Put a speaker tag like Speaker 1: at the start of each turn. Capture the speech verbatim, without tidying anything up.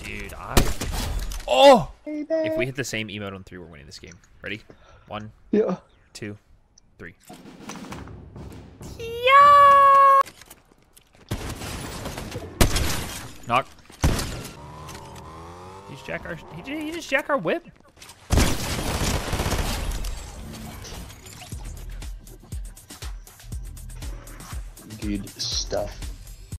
Speaker 1: Dude, I... Oh! If we hit the same emote on three, we're winning this game. Ready? One,
Speaker 2: yeah.
Speaker 1: two, three. Yeah! Knock. He just jack our... He just, he just jack our whip.
Speaker 2: Good stuff.